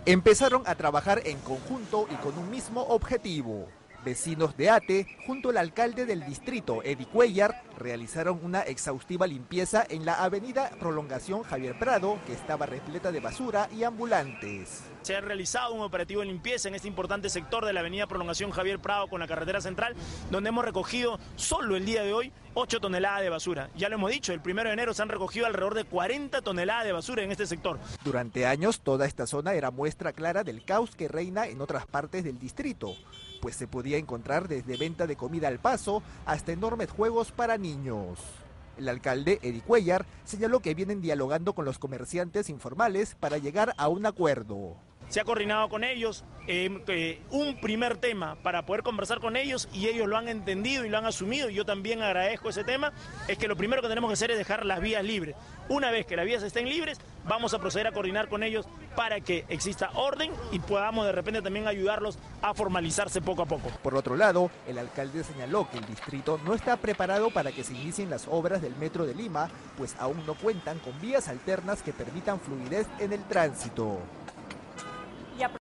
Empezaron a trabajar en conjunto y con un mismo objetivo. Vecinos de Ate, junto al alcalde del distrito, Eddie Cuellar, realizaron una exhaustiva limpieza en la avenida Prolongación Javier Prado, que estaba repleta de basura y ambulantes. Se ha realizado un operativo de limpieza en este importante sector de la avenida Prolongación Javier Prado con la carretera central, donde hemos recogido solo el día de hoy 8 toneladas de basura. Ya lo hemos dicho, el 1 de enero se han recogido alrededor de 40 toneladas de basura en este sector. Durante años, toda esta zona era muestra clara del caos que reina en otras partes del distrito, pues se podía encontrar desde venta de comida al paso hasta enormes juegos para niños. El alcalde, Eddie Cuellar, señaló que vienen dialogando con los comerciantes informales para llegar a un acuerdo. Se ha coordinado con ellos un primer tema para poder conversar con ellos y ellos lo han entendido y lo han asumido, y yo también agradezco ese tema. Es que lo primero que tenemos que hacer es dejar las vías libres. Una vez que las vías estén libres, vamos a proceder a coordinar con ellos para que exista orden y podamos de repente también ayudarlos a formalizarse poco a poco. Por otro lado, el alcalde señaló que el distrito no está preparado para que se inicien las obras del Metro de Lima, pues aún no cuentan con vías alternas que permitan fluidez en el tránsito.